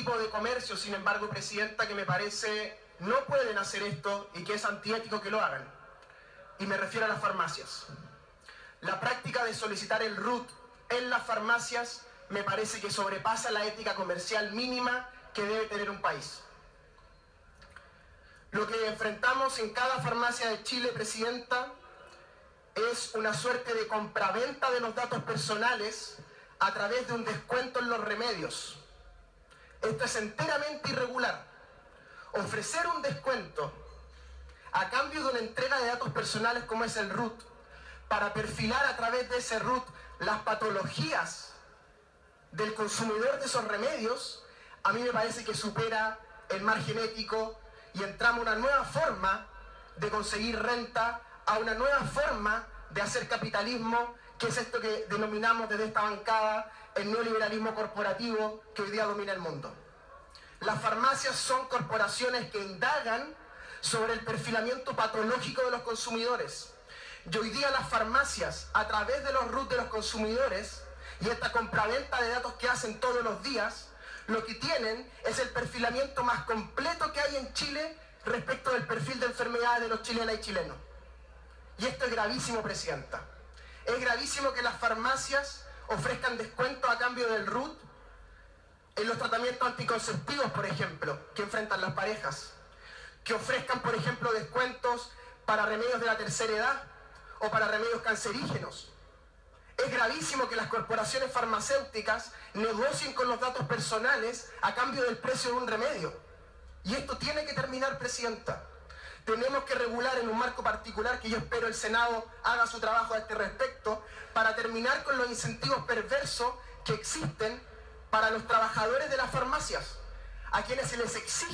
tipo de comercio, sin embargo, Presidenta, que me parece no pueden hacer esto y que es antiético que lo hagan. Y me refiero a las farmacias. La práctica de solicitar el RUT en las farmacias me parece que sobrepasa la ética comercial mínima que debe tener un país. Lo que enfrentamos en cada farmacia de Chile, Presidenta, es una suerte de compraventa de los datos personales a través de un descuento en los remedios. Esto es enteramente irregular. Ofrecer un descuento a cambio de una entrega de datos personales como es el RUT, para perfilar a través de ese RUT las patologías del consumidor de esos remedios, a mí me parece que supera el margen ético y entramos a una nueva forma de conseguir renta, a una nueva forma de hacer capitalismo, que es esto que denominamos desde esta bancada el neoliberalismo corporativo que hoy día domina el mundo. Las farmacias son corporaciones que indagan sobre el perfilamiento patológico de los consumidores. Y hoy día las farmacias, a través de los RUT de los consumidores y esta compraventa de datos que hacen todos los días, lo que tienen es el perfilamiento más completo que hay en Chile respecto del perfil de enfermedades de los chilenas y chilenos. Y esto es gravísimo, Presidenta. Es gravísimo que las farmacias ofrezcan descuentos a cambio del RUT en los tratamientos anticonceptivos, por ejemplo, que enfrentan las parejas. Que ofrezcan, por ejemplo, descuentos para remedios de la tercera edad o para remedios cancerígenos. Es gravísimo que las corporaciones farmacéuticas negocien con los datos personales a cambio del precio de un remedio. Y esto tiene que terminar, Presidenta. Tenemos que regular en un marco particular que yo espero el Senado haga su trabajo a este respecto para terminar con los incentivos perversos que existen para los trabajadores de las farmacias, a quienes se les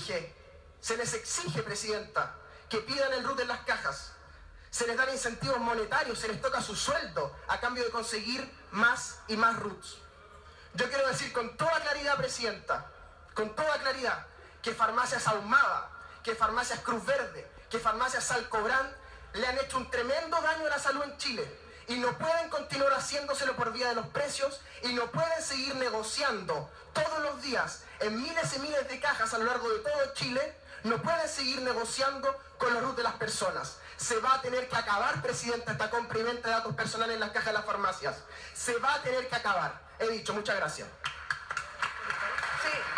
exige, Presidenta, que pidan el RUT en las cajas. Se les dan incentivos monetarios, se les toca su sueldo a cambio de conseguir más y más RUTs. Yo quiero decir con toda claridad, Presidenta, con toda claridad, que farmacias Ahumada, que farmacias Cruz Verde, que farmacias Salcobrán le han hecho un tremendo daño a la salud en Chile y no pueden continuar haciéndoselo por vía de los precios y no pueden seguir negociando todos los días en miles y miles de cajas a lo largo de todo Chile. No pueden seguir negociando con los RUT de las personas. Se va a tener que acabar, Presidenta, esta compra y venta de datos personales en las cajas de las farmacias. Se va a tener que acabar. He dicho, muchas gracias. Sí.